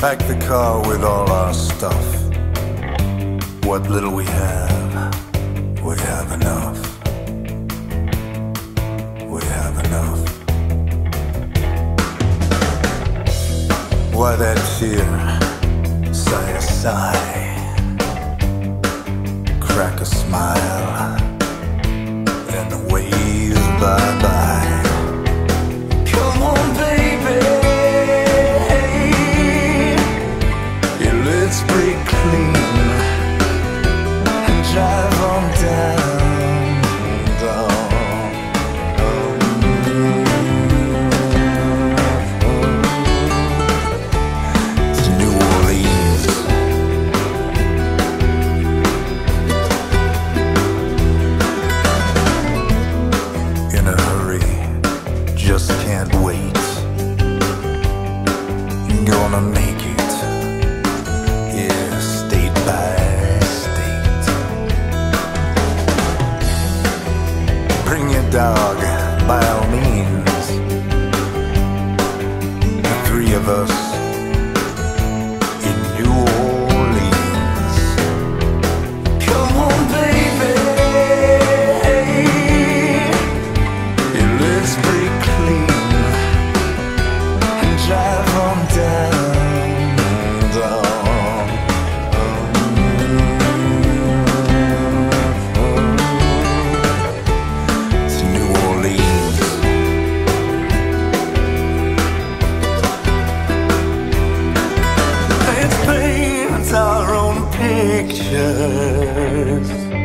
Pack the car with all our stuff. What little we have enough. We have enough. Why that tear? Sigh a sigh. Crack a smile. And wave bye-bye. Come on, baby. Yeah, let's break clean and drive on down. Just can't wait. Gonna make it, yeah, state by state. Bring your dog, by all means. The three of us in New Orleans. Come on, baby. Yeah, let's break drive on down, down, to New Orleans. Let's paint our own pictures.